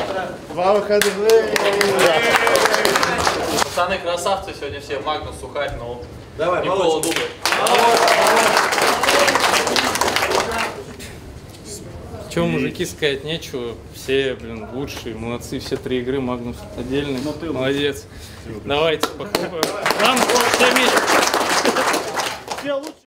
2 выходных. Пацаны красавцы сегодня все. Магнус, Сухарь, но давай, Никола Дубов. Чего, мужики, сказать нечего. Все, блин, лучшие, молодцы. Все 3 игры. Магнус отдельный. Молодец. Давайте похлопаем. Нам всем